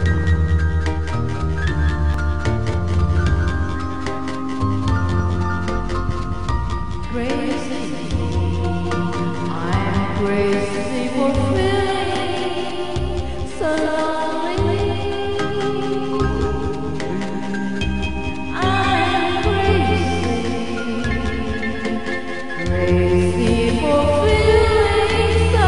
Crazy for feeling so lonely. I'm crazy for feeling so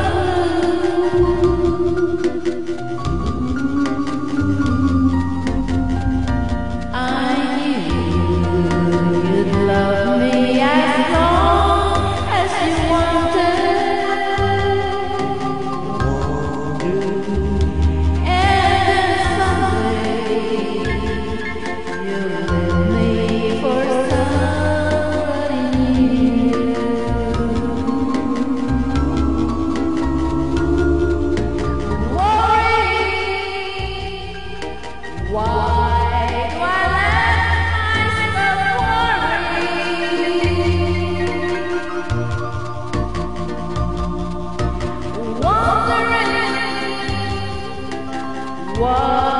blue. I knew you'd love me as long as you wanted. Why do I let myself worry? Wondering why.